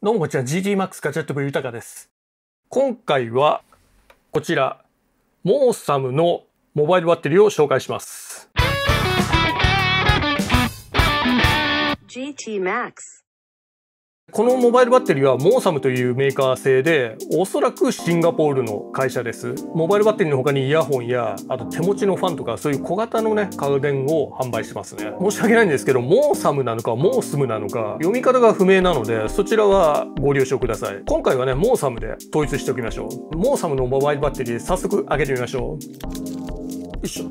どうもこちら GTMAX ガジェット部豊です。今回はこちらモーサムのモバイルバッテリーを紹介します。 GTMAX。 このモバイルバッテリーはモーサムというメーカー製で、おそらくシンガポールの会社です。モバイルバッテリーの他にイヤホンや、あと手持ちのファンとかそういう小型のね、家電を販売してますね。申し訳ないんですけど、モーサムなのかモースムなのか、読み方が不明なので、そちらはご了承ください。今回はね、モーサムで統一しておきましょう。モーサムのモバイルバッテリー、早速開けてみましょう。よいしょ。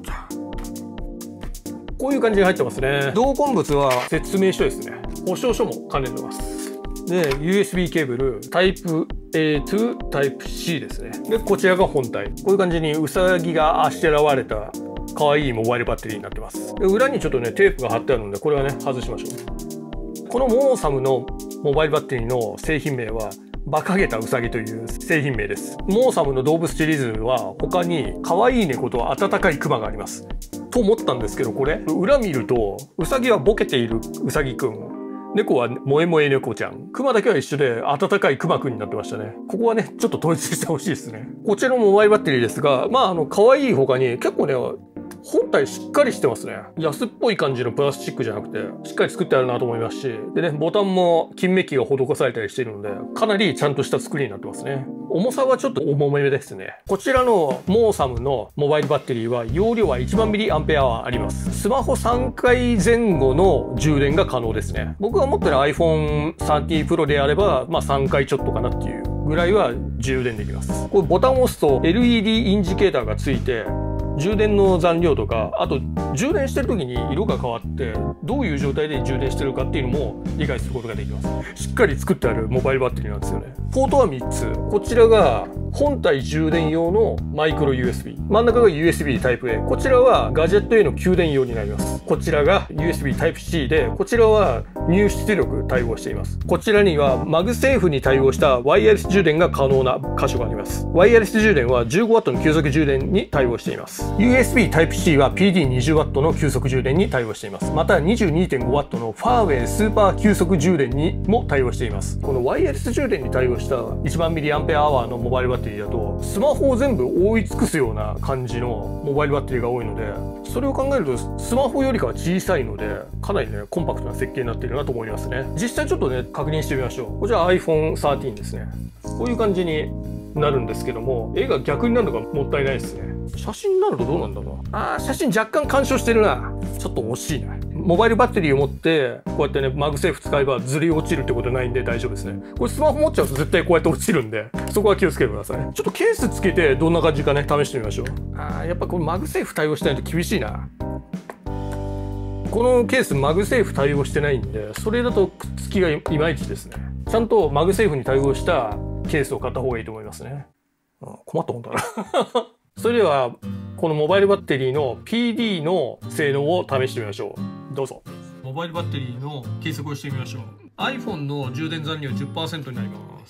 こういう感じに入ってますね。同梱物は説明書ですね。保証書も兼ねてます。で、USB ケーブル、タイプ A to タイプ C ですね。で、こちらが本体。こういう感じにウサギがあしらわれた可愛いモバイルバッテリーになってます。で、裏にちょっとね、テープが貼ってあるので、これはね、外しましょう。このモーサムのモバイルバッテリーの製品名は、馬鹿げたウサギという製品名です。モーサムの動物シリーズは他に可愛い猫と温かいクマがあります。と思ったんですけど、これ、裏見ると、ウサギはボケているウサギくん。猫は萌え萌え猫ちゃん。クマだけは一緒で温かいクマくんになってましたね。ここはね、ちょっと統一してほしいですね。こちらのモバイルバッテリーですが、可愛い他に結構ね、本体しっかりしてますね。安っぽい感じのプラスチックじゃなくて、しっかり作ってあるなと思いますし、でね、ボタンも金メッキが施されたりしているので、かなりちゃんとした作りになってますね。重さはちょっと重めですね。こちらのモーサムのモバイルバッテリーは容量は 10,000mAh あります。スマホ3回前後の充電が可能ですね。僕が持ってる iPhone 13 Pro であれば、3回ちょっとかなっていうぐらいは充電できます。これボタンを押すと LED インジケーターがついて、充電の残量とか、あと充電してる時に色が変わってどういう状態で充電してるかっていうのも理解することができます。しっかり作ってあるモバイルバッテリーなんですよね。ポートは3つ。こちらが本体充電用のマイクロ USB。真ん中が USB タイプ A。こちらはガジェットへの給電用になります。こちらが USB タイプ C で、こちらは入出力対応しています。こちらにはマグセーフに対応したワイヤレス充電が可能な箇所があります。ワイヤレス充電は 15W の急速充電に対応しています。USB Type-C は PD20W の急速充電に対応しています。また 22.5W のファーウェイスーパー急速充電にも対応しています。このワイヤレス充電に対応した 10,000mAh のモバイルバッテリーだと、スマホを全部覆い尽くすような感じのモバイルバッテリーが多いので、それを考えるとスマホよりかは小さいので、かなりね、コンパクトな設計になっているなと思いますね。実際ちょっとね、確認してみましょう。こちら iPhone 13ですね。こういう感じになるんですけども、絵が逆になるのがもったいないですね。写真になるとどうなんだろう。写真若干干渉してるな。ちょっと惜しいな。モバイルバッテリーを持って、こうやってね、マグセーフ使えばずり落ちるってことないんで大丈夫ですね。これスマホ持っちゃうと絶対こうやって落ちるんで、そこは気をつけてください。ちょっとケースつけてどんな感じかね、試してみましょう。やっぱこれマグセーフ対応してないと厳しいな。このケースマグセーフ対応してないんで、それだとくっつきがいまいちですね。ちゃんとマグセーフに対応したケースを買った方がいいと思いますね。困ったもんだな。それでは、このモバイルバッテリーの PD の性能を試してみましょう。どうぞ。モバイルバッテリーの計測をしてみましょう。iPhone の充電残量 10% になります。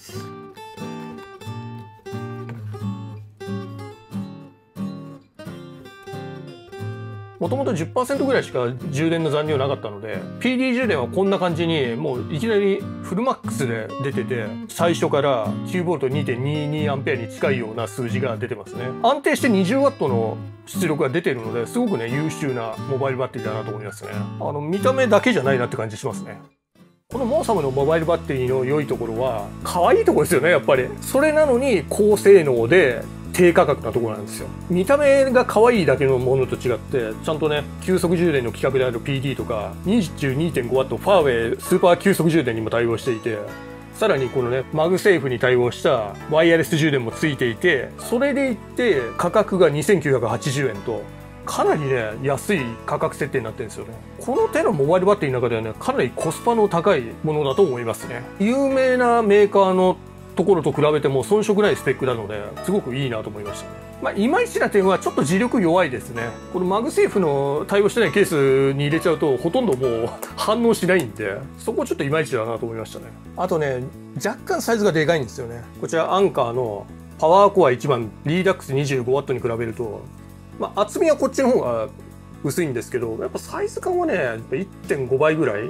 もともと 10% ぐらいしか充電の残量なかったので、PD 充電はこんな感じにもういきなりフルマックスで出てて、最初から 9V2.22A に近いような数字が出てますね。安定して 20W の出力が出てるので、すごくね、優秀なモバイルバッテリーだなと思いますね。見た目だけじゃないなって感じしますね。このモーサムのモバイルバッテリーの良いところは、可愛いところですよね、やっぱり。それなのに高性能で、低価格なところなんですよ。見た目が可愛いだけのものと違って、ちゃんとね、急速充電の規格である PD とか、22.5W ファーウェイスーパー急速充電にも対応していて、さらにこのね、マグセーフに対応したワイヤレス充電もついていて、それでいって価格が2,980円と、かなりね、安い価格設定になってるんですよね。この手のモバイルバッテリーの中ではね、かなりコスパの高いものだと思いますね。有名なメーカーのところと比べても遜色ないスペックなので、すごくいいなと思いましたね。いまいちな点はちょっと磁力弱いですね。このマグセーフの対応してないケースに入れちゃうと、ほとんどもう反応しないんで、そこちょっといまいちだなと思いましたね。あとね、若干サイズがでかいんですよね。こちらアンカーのパワーコア1番リーダックス 25W に比べると、厚みはこっちの方が薄いんですけど、やっぱサイズ感はね、1.5倍ぐらい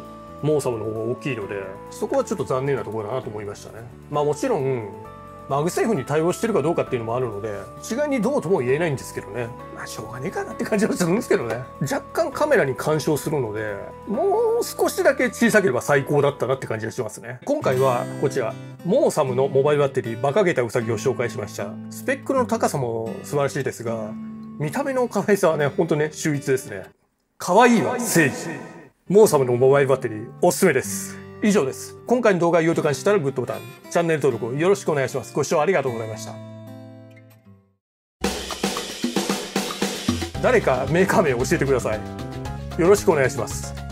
モーサムの方が大きいので、そこはちょっと残念なところだなと思いましたね。まあもちろんマグセーフに対応してるかどうかっていうのもあるので、一概にどうとも言えないんですけどね。まあしょうがねえかなって感じはするんですけどね。若干カメラに干渉するので、もう少しだけ小さければ最高だったなって感じがしますね。今回はこちら、モーサムのモバイルバッテリーバカげたウサギを紹介しました。スペックの高さも素晴らしいですが、見た目の可愛さはね、ほんとね、秀逸ですね。可愛いは正義。モーサムのモバイルバッテリーおすすめです。以上です。今回の動画が良いと感じたらグッドボタン、チャンネル登録をよろしくお願いします。ご視聴ありがとうございました。誰かメーカー名を教えてください。よろしくお願いします。